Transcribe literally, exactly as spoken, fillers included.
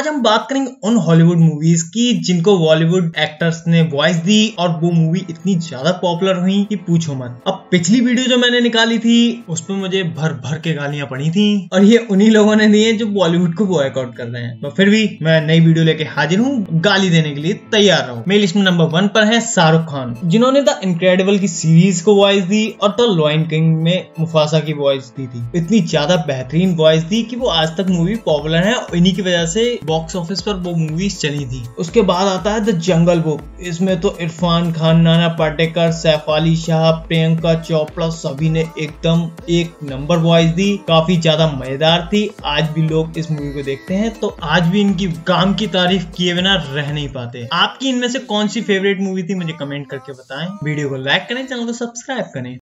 आज हम बात करेंगे उन हॉलीवुड मूवीज की जिनको बॉलीवुड एक्टर्स ने वॉइस दी और वो मूवी इतनी ज्यादा पॉपुलर हुई कि पूछो मत। अब पिछली वीडियो जो मैंने निकाली थी उसमें मुझे भर भर के गालियां पड़ी थी और ये उन्हीं लोगों ने दी है जो बॉलीवुड को बॉयकॉट कर रहे हैं। तो फिर भी मैं नई वीडियो लेके हाजिर हूँ, गाली देने के लिए तैयार रहो। मेरी लिस्ट में नंबर वन पर है शाहरुख खान, जिन्होंने द इनक्रेडिबल की सीरीज को वॉइस दी और द लायन किंग में मुफासा की वॉइस दी थी। इतनी ज्यादा बेहतरीन वॉइस दी कि वो आज तक मूवी पॉपुलर है और इन्हीं की वजह से बॉक्स ऑफिस पर वो मूवीज चली थी। उसके बाद आता है द जंगल बुक। इसमें तो इरफान खान, नाना पाटेकर, सैफ अली शाह, प्रियंका चोपड़ा सभी ने एकदम एक नंबर वॉइस दी। काफी ज्यादा मजेदार थी। आज भी लोग इस मूवी को देखते हैं तो आज भी इनकी काम की तारीफ किए बिना रह नहीं पाते। आपकी इनमें से कौन सी फेवरेट मूवी थी मुझे कमेंट करके बताएं। वीडियो को लाइक करें, चैनल को सब्सक्राइब करें।